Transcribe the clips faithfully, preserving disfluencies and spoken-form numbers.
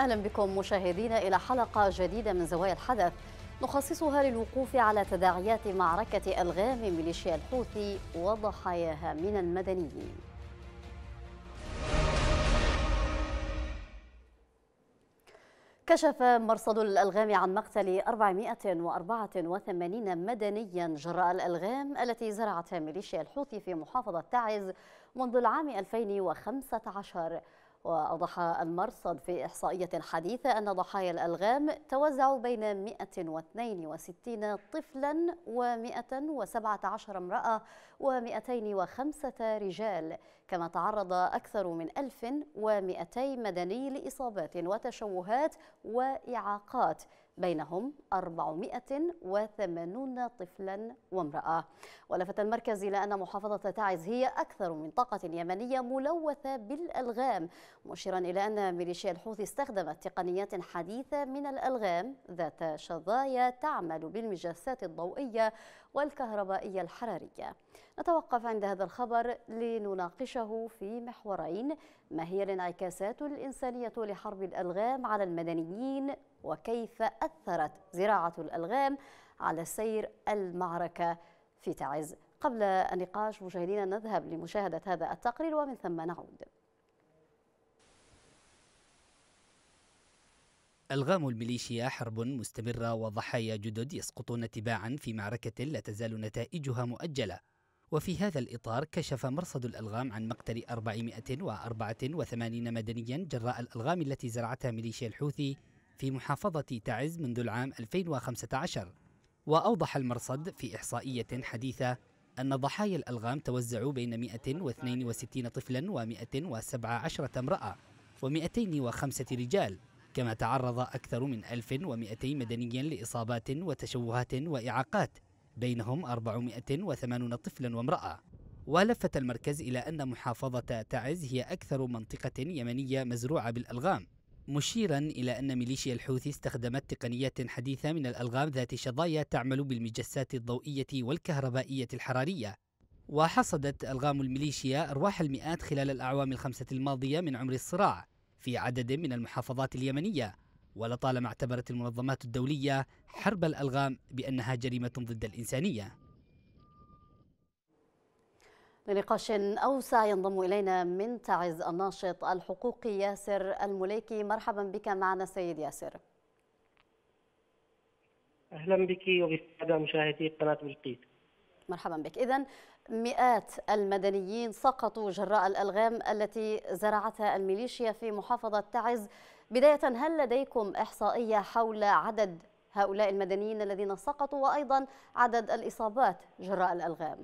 أهلا بكم مشاهدينا إلى حلقة جديدة من زوايا الحدث نخصصها للوقوف على تداعيات معركة ألغام ميليشيا الحوثي وضحاياها من المدنيين. كشف مرصد الألغام عن مقتل أربعمائة وأربعة وثمانين مدنيا جراء الألغام التي زرعتها ميليشيا الحوثي في محافظة تعز منذ العام ألفين وخمسة عشر. وأوضح المرصد في إحصائية حديثة أن ضحايا الألغام توزعوا بين مائة واثنين وستين طفلا ومائة وسبعة عشر امرأة ومائتين وخمسة رجال، كما تعرض أكثر من ألف ومائتين مدني لإصابات وتشوهات وإعاقات، بينهم أربعمائة وثمانين طفلا وامرأة. ولفت المركز إلى أن محافظة تعز هي أكثر منطقة يمنية ملوثة بالألغام، مشيرا إلى أن ميليشيا الحوثي استخدمت تقنيات حديثة من الألغام ذات شظايا تعمل بالمجسات الضوئية والكهربائية الحرارية. نتوقف عند هذا الخبر لنناقشه في محورين: ما هي الانعكاسات الإنسانية لحرب الألغام على المدنيين، وكيف أثرت زراعة الألغام على سير المعركة في تعز؟ قبل النقاش مشاهدينا نذهب لمشاهدة هذا التقرير ومن ثم نعود. ألغام الميليشيا حرب مستمرة وضحايا جدد يسقطون تباعا في معركة لا تزال نتائجها مؤجلة. وفي هذا الإطار كشف مرصد الألغام عن مقتل أربعمائة وأربعة وثمانين مدنيا جراء الألغام التي زرعتها ميليشيا الحوثي في محافظة تعز منذ العام ألفين وخمسة عشر. وأوضح المرصد في إحصائية حديثة أن ضحايا الألغام توزعوا بين مائة واثنين وستين طفلا ومائة وسبعة عشر امرأة ومائتين وخمسة رجال، كما تعرض أكثر من ألف ومائتين مدنيا لإصابات وتشوهات وإعاقات، بينهم أربعمائة وثمانين طفلا وامرأة. ولفت المركز إلى أن محافظة تعز هي أكثر منطقة يمنية مزروعة بالألغام، مشيرا إلى أن ميليشيا الحوثي استخدمت تقنيات حديثة من الألغام ذات شظايا تعمل بالمجسات الضوئية والكهربائية الحرارية. وحصدت ألغام الميليشيا أرواح المئات خلال الأعوام الخمسة الماضية من عمر الصراع في عدد من المحافظات اليمنية، ولطالما اعتبرت المنظمات الدولية حرب الألغام بأنها جريمة ضد الإنسانية. لنقاش أوسع ينضم إلينا من تعز الناشط الحقوقي ياسر المليكي. مرحبا بك معنا سيد ياسر. أهلا بك وبالسادة مشاهدي قناة بلقيس. مرحبا بك. إذن مئات المدنيين سقطوا جراء الألغام التي زرعتها الميليشيا في محافظة تعز. بداية، هل لديكم إحصائية حول عدد هؤلاء المدنيين الذين سقطوا وأيضا عدد الإصابات جراء الألغام؟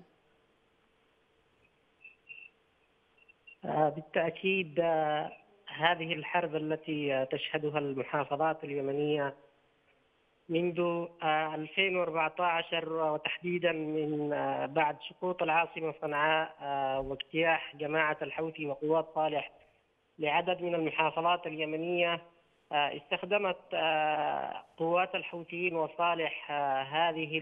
بالتأكيد هذه الحرب التي تشهدها المحافظات اليمنية منذ ألفين وأربعة عشر وتحديدا من بعد سقوط العاصمة صنعاء واجتياح جماعة الحوثي وقوات صالح لعدد من المحافظات اليمنية، استخدمت قوات الحوثيين وصالح هذه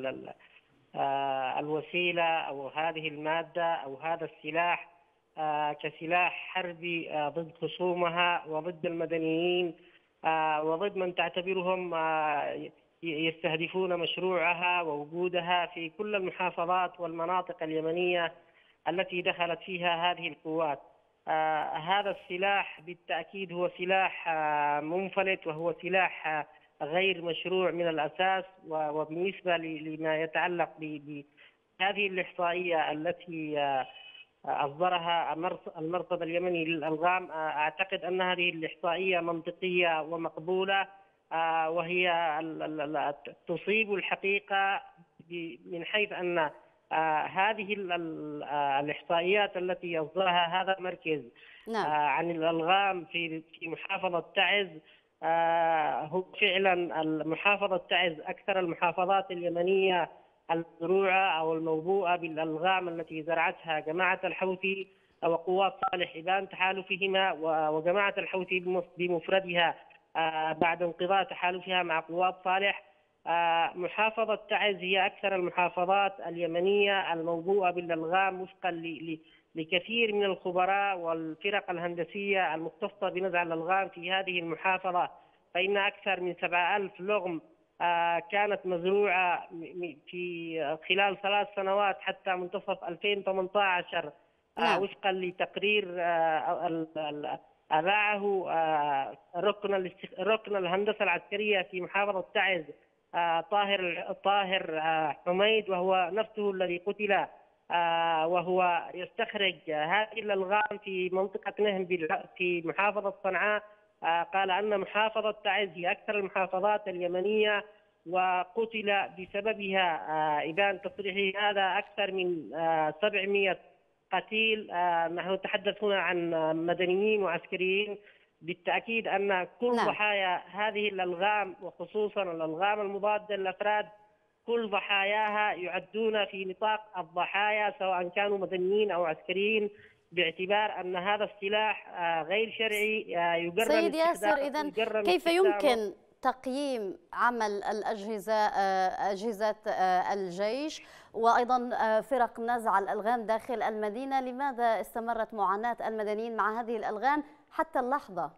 الوسيلة أو هذه المادة أو هذا السلاح كسلاح حربي ضد خصومها وضد المدنيين وضد من تعتبرهم يستهدفون مشروعها ووجودها في كل المحافظات والمناطق اليمنية التي دخلت فيها هذه القوات. هذا السلاح بالتأكيد هو سلاح منفلت وهو سلاح غير مشروع من الأساس. وبالنسبة لما يتعلق بهذه الإحصائية التي أصدرها المرصد اليمني للألغام، أعتقد أن هذه الإحصائية منطقية ومقبولة، وهي تصيب الحقيقة من حيث أن هذه الإحصائيات التي أصدرها هذا المركز نعم. عن الألغام في محافظة تعز، هو فعلا محافظة تعز أكثر المحافظات اليمنية المزروعة أو الموبوءة بالألغام التي زرعتها جماعة الحوثي وقوات صالح إبان تحالفهما، وجماعة الحوثي بمفردها بعد انقضاء تحالفها مع قوات صالح. محافظة تعز هي أكثر المحافظات اليمنية الموبوءة بالألغام وفقا لكثير من الخبراء والفرق الهندسية المختصة بنزع الألغام في هذه المحافظة، فإن أكثر من سبعة آلاف لغم كانت مزروعة في خلال ثلاث سنوات حتى منتصف ألفين وثمانية عشر، نعم. وفقا لتقرير أذاعه ركن ركن الهندسة العسكرية في محافظة تعز طاهر طاهر حميد، وهو نفسه الذي قتل وهو يستخرج هذه الألغام في منطقة نهم في محافظة صنعاء. قال أن محافظة تعز هي أكثر المحافظات اليمنية وقتل بسببها، إبان تصريحه هذا، أكثر من سبعمئة قتيل. نحن نتحدث هنا عن مدنيين وعسكريين. بالتأكيد أن كل نعم. ضحايا هذه الألغام وخصوصا الألغام المضادة للأفراد كل ضحاياها يعدون في نطاق الضحايا سواء كانوا مدنيين أو عسكريين، باعتبار أن هذا السلاح غير شرعي يجرم. سيد ياسر، إذن كيف يمكن تقييم عمل الأجهزة أجهزة الجيش وأيضا فرق نزع الألغام داخل المدينة؟ لماذا استمرت معاناة المدنيين مع هذه الألغام حتى اللحظة؟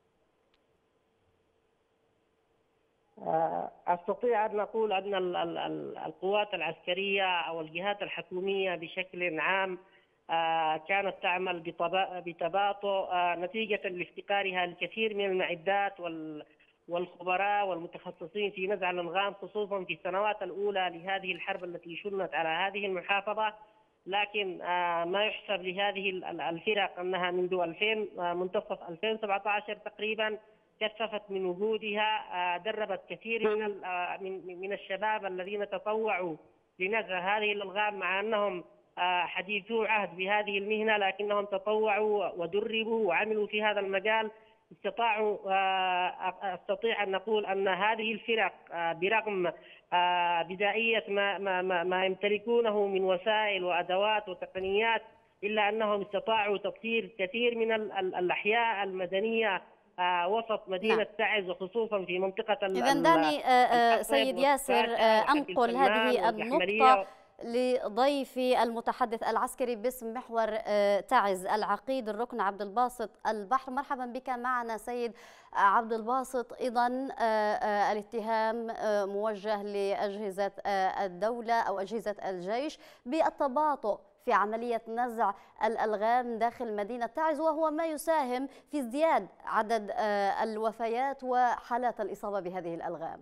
أستطيع أن أقول أن القوات العسكرية أو الجهات الحكومية بشكل عام كانت تعمل بتباطؤ نتيجة لافتقارها الكثير من المعدات والخبراء والمتخصصين في نزع الألغام، خصوصا في السنوات الأولى لهذه الحرب التي شنت على هذه المحافظة. لكن ما يحسب لهذه الفرق أنها منذ ألفين منتصف ألفين وسبعة عشر تقريبا كثفت من وجودها، دربت كثير من من الشباب الذين تطوعوا لنزع هذه الألغام، مع أنهم حديثو عهد بهذه المهنة، لكنهم تطوعوا ودربوا وعملوا في هذا المجال. استطاعوا استطيع أن نقول أن هذه الفرق برغم بدائية ما ما ما يمتلكونه من وسائل وأدوات وتقنيات، إلا أنهم استطاعوا تطهير كثير من الأحياء المدنية وسط مدينة نعم. تعز، وخصوصا في منطقة إذن دعني سيد ياسر أنقل هذه النقطة لضيفي المتحدث العسكري باسم محور تعز العقيد الركن عبد الباسط البحر. مرحبا بك معنا سيد عبد الباسط. إذن الاتهام موجه لأجهزة الدولة أو أجهزة الجيش بالتباطؤ في عملية نزع الألغام داخل مدينة تعز، وهو ما يساهم في ازدياد عدد الوفيات وحالات الإصابة بهذه الألغام.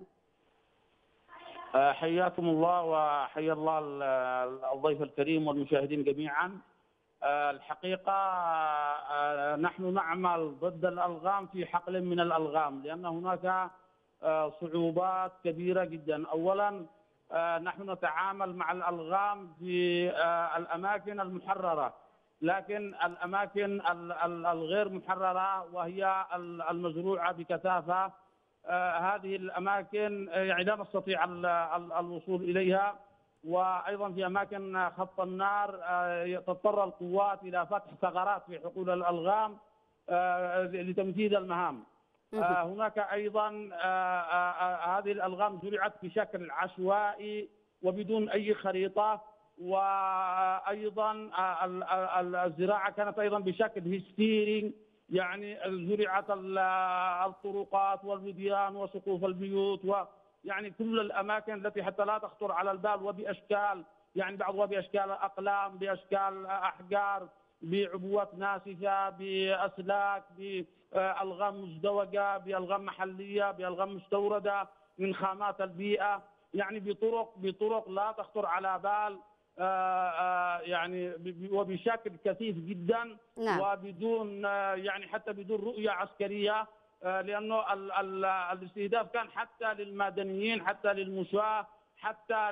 حياكم الله وحيا الله الضيف الكريم والمشاهدين جميعا. الحقيقة نحن نعمل ضد الألغام في حقل من الألغام، لأن هناك صعوبات كبيرة جدا. أولا نحن نتعامل مع الألغام في الأماكن المحررة، لكن الأماكن الغير محررة وهي المزروعة بكثافة هذه الأماكن يعني لا نستطيع الوصول إليها. وأيضا في أماكن خط النار تضطر القوات إلى فتح ثغرات في حقول الألغام لتنفيذ المهام. هناك أيضا هذه الألغام زرعت بشكل عشوائي وبدون أي خريطة، وأيضا الزراعة كانت أيضا بشكل هستيري، يعني زرعت الطرقات والوديان وسقوف البيوت ويعني كل الأماكن التي حتى لا تخطر على البال، وبأشكال يعني بعضها بأشكال أقلام، بأشكال أحجار، بعبوات ناسفة، بأسلاك، بألغام مزدوجة، بألغام محلية، بألغام مستوردة من خامات البيئة، يعني بطرق بطرق لا تخطر على بال، يعني وبشكل كثيف جدا. نعم. وبدون يعني حتى بدون رؤية عسكرية، لأنه الاستهداف كان حتى للمدنيين، حتى للمشاة، حتى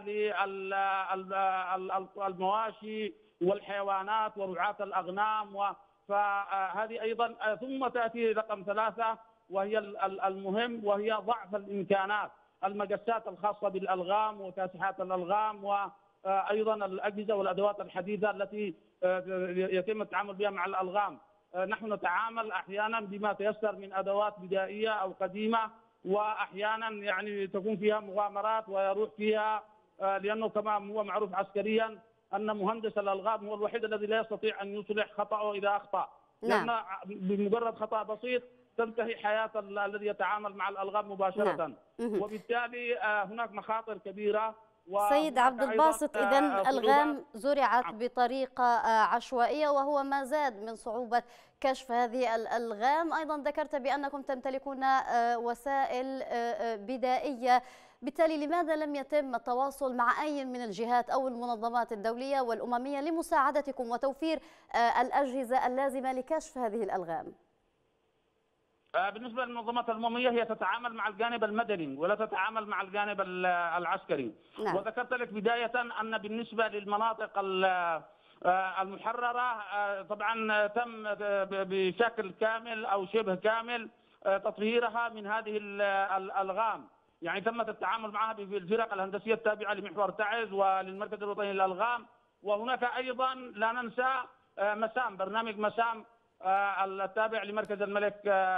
للمواشي والحيوانات ورعاة الأغنام. فهذه أيضا ثم تأتي رقم ثلاثة وهي المهم، وهي ضعف الإمكانات، المجسات الخاصة بالألغام وكاسحات الألغام، وأيضا الأجهزة والأدوات الحديثة التي يتم التعامل بها مع الألغام. نحن نتعامل أحيانا بما تيسر من أدوات بدائية أو قديمة، وأحيانا يعني تكون فيها مغامرات ويروح فيها، لأنه كما هو معروف عسكريا أن مهندس الألغام هو الوحيد الذي لا يستطيع أن يصلح خطأه إذا أخطأ، نعم. لأن بمجرد خطأ بسيط تنتهي حياة الذي يتعامل مع الألغام مباشرة. نعم. وبالتالي هناك مخاطر كبيرة. سيد عبد الباسط، إذن الألغام زرعت بطريقة عشوائية وهو ما زاد من صعوبة كشف هذه الألغام. أيضا ذكرت بأنكم تمتلكون وسائل بدائية، بالتالي لماذا لم يتم التواصل مع أي من الجهات أو المنظمات الدولية والأممية لمساعدتكم وتوفير الأجهزة اللازمة لكشف هذه الألغام؟ بالنسبة للمنظمات الأممية هي تتعامل مع الجانب المدني ولا تتعامل مع الجانب العسكري. نعم. وذكرت لك بداية أن بالنسبة للمناطق المحررة طبعا تم بشكل كامل أو شبه كامل تطهيرها من هذه الألغام، يعني تم التعامل معها بالفرق الهندسية التابعة لمحور تعز وللمركز الوطني للألغام. وهناك أيضا لا ننسى مسام، برنامج مسام التابع لمركز الملك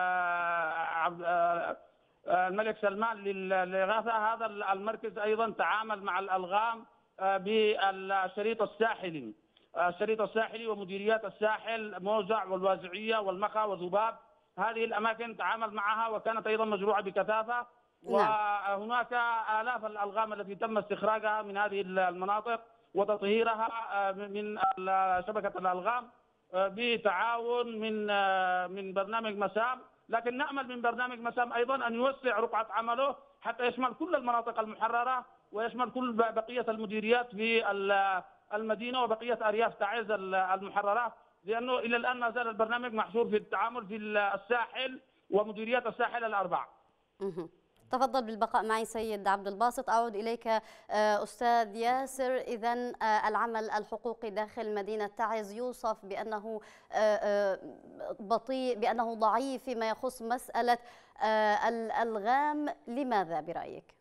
الملك سلمان للإغاثة. هذا المركز أيضا تعامل مع الألغام بالشريط الساحلي الشريط الساحلي ومديريات الساحل موزع والوازعية والمخا وذباب. هذه الأماكن تعامل معها وكانت أيضا مزروعة بكثافة. وهناك آلاف الألغام التي تم استخراجها من هذه المناطق وتطهيرها من شبكة الألغام بتعاون من من برنامج مسام. لكن نأمل من برنامج مسام أيضا أن يوسع رقعة عمله حتى يشمل كل المناطق المحررة ويشمل كل بقية المديريات في المدينة وبقية أرياف تعز المحررة، لأنه إلى الآن ما زال البرنامج محصور في التعامل في الساحل ومديريات الساحل الأربع. تفضل بالبقاء معي سيد عبد الباسط. أعود إليك أستاذ ياسر. إذن العمل الحقوقي داخل مدينة تعز يوصف بأنه بطيء، بأنه ضعيف فيما يخص مسألة الألغام، لماذا برأيك؟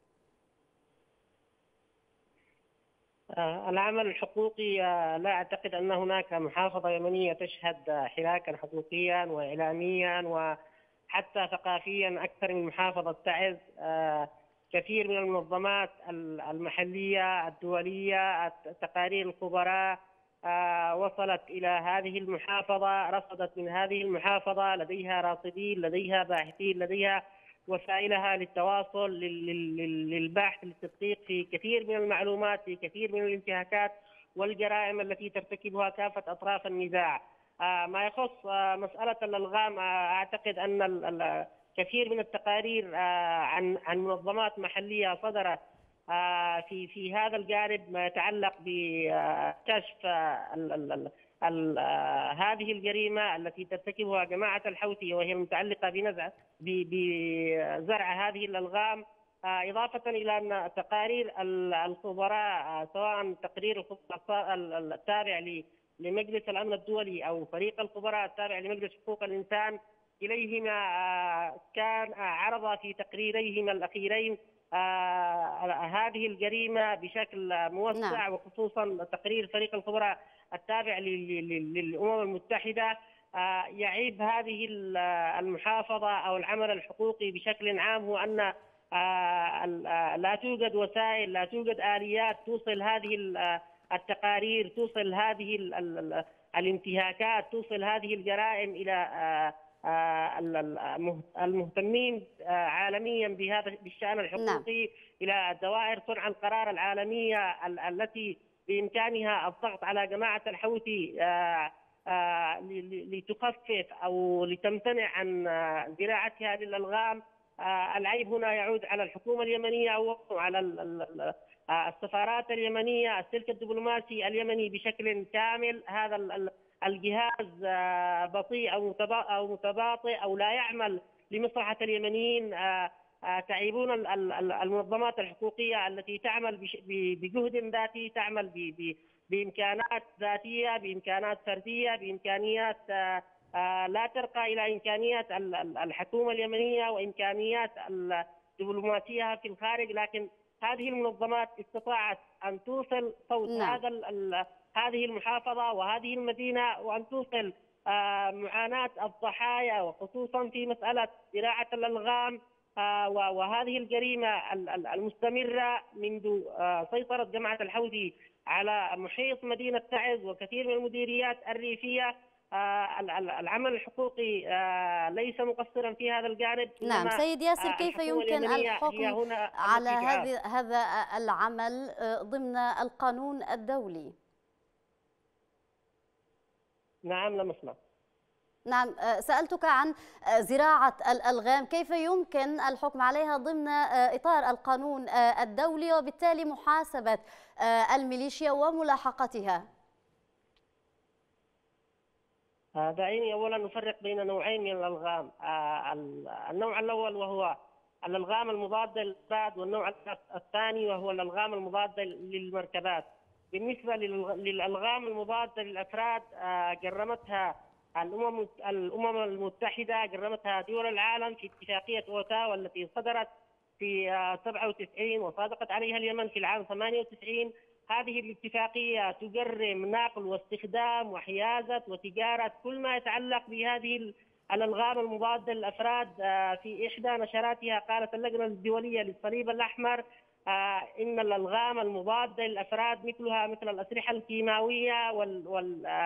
العمل الحقوقي لا أعتقد أن هناك محافظة يمنية تشهد حراكا حقوقيا وإعلاميا و حتى ثقافيا أكثر من محافظة تعز. كثير من المنظمات المحلية الدولية تقارير الخبراء وصلت إلى هذه المحافظة، رصدت من هذه المحافظة، لديها راصدين، لديها باحثين، لديها وسائلها للتواصل للبحث للتدقيق في كثير من المعلومات، في كثير من الانتهاكات والجرائم التي ترتكبها كافة أطراف النزاع. ما يخص مسألة الألغام، أعتقد أن كثير من التقارير عن عن منظمات محلية صدرت في في هذا الجانب ما يتعلق بكشف هذه الجريمة التي ترتكبها جماعة الحوثي وهي متعلقة بنزع بزرع هذه الألغام، إضافة إلى أن تقارير الخبراء سواء تقرير الخبراء التابع لمجلس الأمن الدولي أو فريق الخبراء التابع لمجلس حقوق الإنسان، كليهما كان عرض في تقريريهما الأخيرين هذه الجريمة بشكل موسع. نعم. وخصوصا تقرير فريق الخبراء التابع للأمم المتحدة يعيب هذه المحافظة أو العمل الحقوقي بشكل عام، هو أن لا توجد وسائل، لا توجد آليات توصل هذه التقارير، توصل هذه الانتهاكات، توصل هذه الجرائم إلى المهتمين عالميا بهذا بالشأن الحقوقي. نعم. إلى دوائر صنع القرار العالمية التي بإمكانها الضغط على جماعة الحوثي لتخفف أو لتمتنع عن زراعتها للألغام. العيب هنا يعود على الحكومة اليمنية أو على السفارات اليمنية، السلك الدبلوماسي اليمني بشكل كامل. هذا الجهاز بطيء أو متباطئ أو لا يعمل لمصلحة اليمنيين. تعيبون المنظمات الحقوقية التي تعمل بجهد ذاتي، تعمل بإمكانات ذاتية، بإمكانات فردية، بإمكانيات لا ترقى إلى إمكانيات الحكومة اليمنية وإمكانيات الدبلوماسية في الخارج، لكن هذه المنظمات استطاعت أن توصل صوت نعم. هذا هذه المحافظة وهذه المدينة، وأن توصل معاناة الضحايا وخصوصا في مسألة زراعة الألغام وهذه الجريمة المستمرة منذ سيطرة جماعة الحوثي على محيط مدينة تعز وكثير من المديريات الريفية. العمل الحقوقي ليس مقصرا في هذا الجانب. نعم سيد ياسر، كيف يمكن الحكم على هذا هذا العمل ضمن القانون الدولي؟ نعم لم أسمع. نعم سألتك عن زراعة الألغام، كيف يمكن الحكم عليها ضمن إطار القانون الدولي وبالتالي محاسبة الميليشيا وملاحقتها؟ دعيني أولا نفرق بين نوعين من الألغام. النوع الأول وهو الألغام المضادة للإفساد، والنوع الثاني وهو الألغام المضادة للمركبات. بالنسبة للألغام المضادة للأفراد جرمتها الأمم الأمم المتحدة، جرمتها دول العالم في اتفاقية أوتاوا التي صدرت في سبعة وتسعين وصادقت عليها اليمن في العام ثمانية وتسعين. هذه الاتفاقية تجرم نقل واستخدام وحيازة وتجارة كل ما يتعلق بهذه الألغام المضادة للأفراد. في إحدى نشراتها قالت اللجنة الدولية للصليب الأحمر إن الألغام المضادة للأفراد مثلها مثل الأسلحة الكيماوية وال وال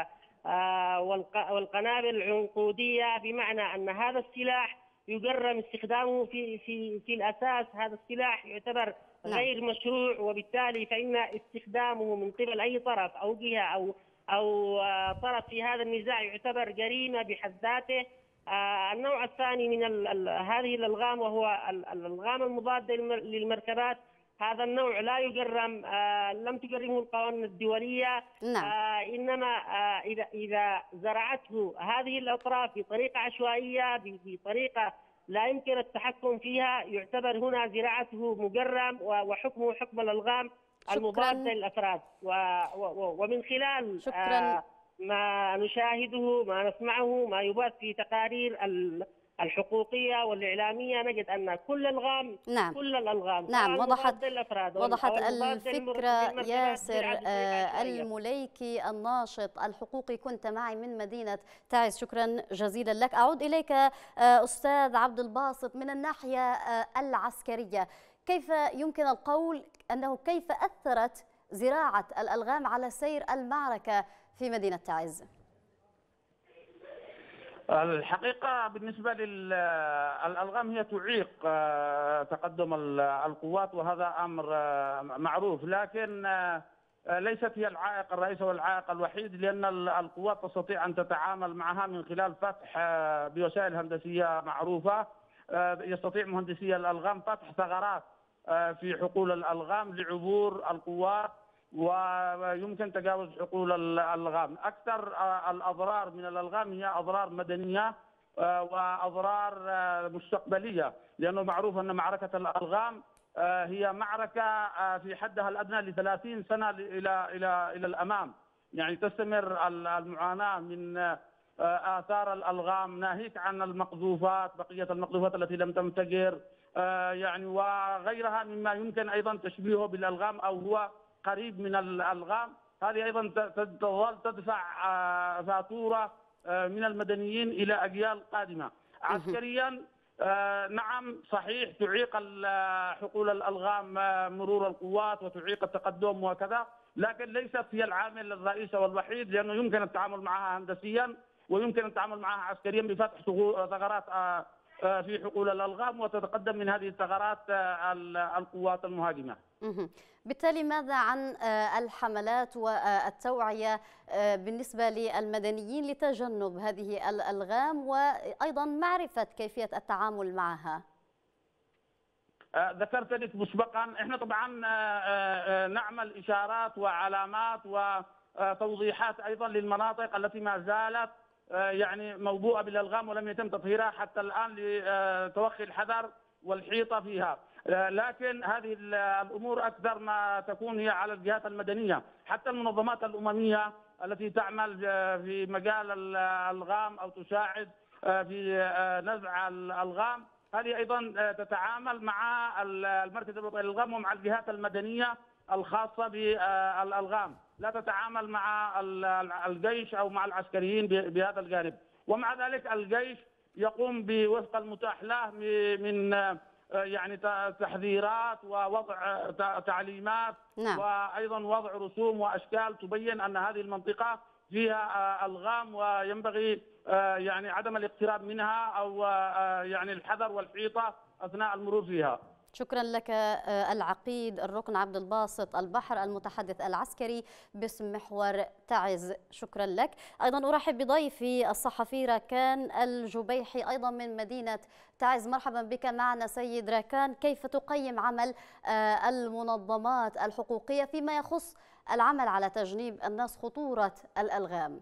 والقنابل العنقودية، بمعنى أن هذا السلاح يجرم استخدامه في في في الأساس. هذا السلاح يعتبر غير مشروع، وبالتالي فإن استخدامه من قبل أي طرف أو جهة أو أو طرف في هذا النزاع يعتبر جريمة بحد ذاته. النوع الثاني من هذه الألغام وهو الألغام المضادة للمركبات. هذا النوع لا يجرم، آه لم تجرمه القوانين الدولية. نعم. آه إنما آه إذا إذا زرعته هذه الأطراف بطريقة عشوائية، بطريقة لا يمكن التحكم فيها، يعتبر هنا زراعته مجرم وحكمه حكم الألغام المضادة للأفراد. ومن خلال آه ما نشاهده، ما نسمعه، ما يبث في تقارير الحقوقية والإعلامية، نجد أن كل الألغام نعم. كل الألغام نعم وضحت وضحت الفكرة. ياسر المليكي الناشط الحقوقي كنت معي من مدينة تعز، شكرا جزيلا لك. أعود إليك أستاذ عبد الباسط، من الناحية العسكرية كيف يمكن القول أنه كيف أثرت زراعة الألغام على سير المعركة في مدينة تعز؟ الحقيقة بالنسبة للألغام هي تعيق تقدم القوات، وهذا أمر معروف، لكن ليست هي العائق الرئيسي والعائق الوحيد، لأن القوات تستطيع أن تتعامل معها من خلال فتح بوسائل هندسية معروفة. يستطيع مهندسي الألغام فتح ثغرات في حقول الألغام لعبور القوات، ويمكن تجاوز حقول الألغام. أكثر الأضرار من الألغام هي أضرار مدنية وأضرار مستقبلية، لأنه معروف أن معركة الألغام هي معركة في حدها الأدنى لثلاثين سنة إلى إلى إلى الأمام، يعني تستمر المعاناة من آثار الألغام، ناهيك عن المقذوفات، بقية المقذوفات التي لم تنفجر يعني وغيرها مما يمكن أيضا تشبيهه بالألغام أو هو قريب من الألغام. هذه أيضا تظل تدفع فاتورة من المدنيين إلى أجيال قادمة. عسكريا نعم صحيح تعيق حقول الألغام مرور القوات وتعيق التقدم وكذا، لكن ليست هي العامل الرئيسي والوحيد، لأنه يمكن التعامل معها هندسيا ويمكن التعامل معها عسكريا بفتح ثغرات في حقول الألغام وتتقدم من هذه الثغرات القوات المهاجمة. بالتالي ماذا عن الحملات والتوعية بالنسبة للمدنيين لتجنب هذه الألغام وأيضا معرفة كيفية التعامل معها؟ ذكرت لك مسبقا، احنا طبعا نعمل إشارات وعلامات وتوضيحات أيضا للمناطق التي ما زالت يعني موبوءة بالألغام ولم يتم تطهيرها حتى الآن لتوخي الحذر والحيطة فيها. لكن هذه الأمور أكثر ما تكون هي على الجهات المدنية، حتى المنظمات الأممية التي تعمل في مجال الألغام أو تساعد في نزع الألغام، هذه أيضا تتعامل مع المركز الوطني للألغام ومع الجهات المدنية الخاصة بالألغام، لا تتعامل مع الجيش أو مع العسكريين بهذا الجانب. ومع ذلك الجيش يقوم بوفق المتاح له من يعني تحذيرات ووضع تعليمات، نعم. وأيضا وضع رسوم وأشكال تبين أن هذه المنطقة فيها ألغام وينبغي يعني عدم الاقتراب منها أو يعني الحذر والحيطة أثناء المرور فيها. شكرا لك العقيد الركن عبد الباسط البحر المتحدث العسكري باسم محور تعز، شكرا لك. أيضا أرحب بضيفي الصحفي راكان الجبيحي أيضا من مدينة تعز. مرحبا بك معنا سيد راكان، كيف تقيم عمل المنظمات الحقوقية فيما يخص العمل على تجنيب الناس خطورة الألغام؟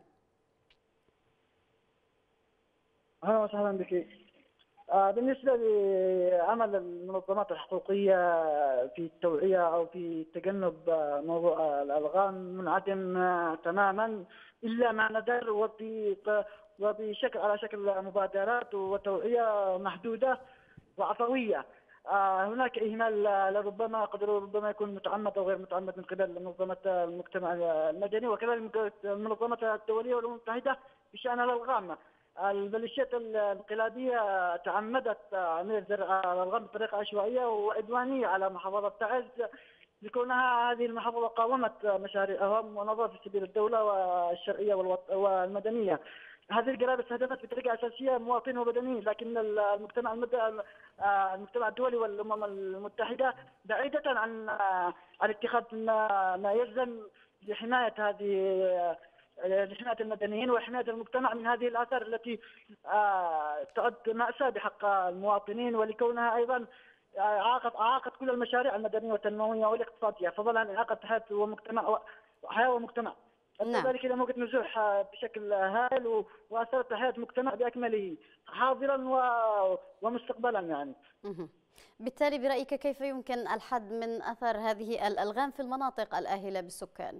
أهلا وسهلا بك. بالنسبة لعمل المنظمات الحقوقية في التوعية أو في تجنب موضوع الألغام منعدم تماما إلا ما ندر وبشكل على شكل مبادرات وتوعية محدودة وعفوية. هناك إهمال لربما قد ربما يكون متعمد أو غير متعمد من قبل منظمة المجتمع المدني وكذلك المنظمات الدولية والأمم المتحدة بشأن الألغام. الميليشيات الانقلابية تعمدت عملية زرع الألغام بطريقة عشوائية وعدوانية على محافظة تعز لكونها هذه المحافظة قاومت مشاريعهم ونظرت في سبيل الدولة والشرعية والمدنية. هذه القرابة استهدفت بطريقة أساسية مواطنين ومدنيين، لكن المجتمع المجتمع الدولي والأمم المتحدة بعيدة عن عن اتخاذ ما يلزم لحماية هذه لحماية المدنيين وحماية المجتمع من هذه الآثار التي تعد مأساة بحق المواطنين، ولكونها أيضا عاقت عاقت كل المشاريع المدنية والتنموية والاقتصادية، فضلا عن إعاقة حياة ومجتمع حياة ومجتمع. نعم. ذلك إلى موجة نزوح بشكل هائل وأثرت حياة المجتمع بأكمله حاضرا ومستقبلا يعني. بالتالي برأيك كيف يمكن الحد من أثر هذه الألغام في المناطق الآهلة بالسكان؟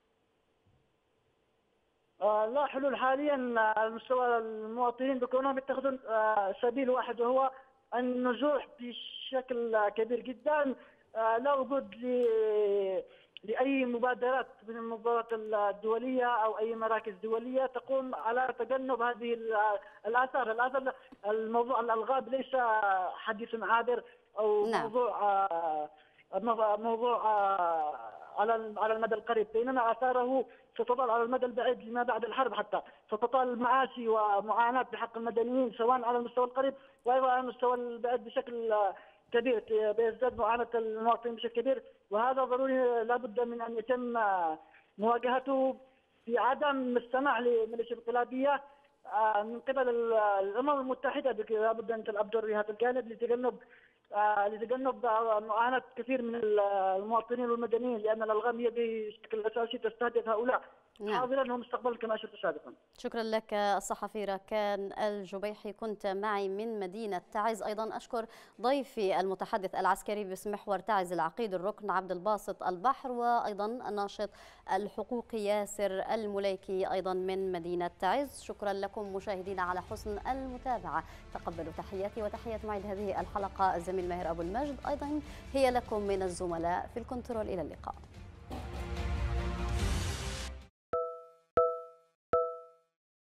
لا حلول حاليا على مستوى المواطنين بكونهم يتخذون سبيل واحد وهو النزوح بشكل كبير جدا. لا وجود لأي مبادرات من المنظمات الدولية أو أي مراكز دولية تقوم على تجنب هذه الآثار. الآثار الموضوع الألغام ليس حديث عابر أو نعم. موضوع موضوع على على المدى القريب، بينما آثاره ستظل على المدى البعيد لما بعد الحرب، حتى ستظل معاشي ومعاناة بحق المدنيين سواء على المستوى القريب وأيضا على المستوى البعيد بشكل كبير. بيزداد معاناة المواطنين بشكل كبير، وهذا ضروري لابد من أن يتم مواجهته بعدم السماح لميليشيا الانقلابية من قبل الأمم المتحدة. لابد أن تلعب دور في هذا الجانب لتجنب لتجنب معاناة كثير من المواطنين والمدنيين، لأن الألغام هي بشكل أساسي تستهدف هؤلاء حاضرا ومستقبلا كما أشرت سابقا. شكرا لك الصحفي راكان الجبيحي، كنت معي من مدينة تعز. أيضا أشكر ضيفي المتحدث العسكري باسم محور تعز العقيد الركن عبد الباسط البحر، وأيضا الناشط الحقوقي ياسر المليكي أيضا من مدينة تعز. شكرا لكم مشاهدينا على حسن المتابعة، تقبلوا تحياتي وتحيات معد هذه الحلقة الزميل ماهر أبو المجد، أيضا هي لكم من الزملاء في الكنترول. إلى اللقاء.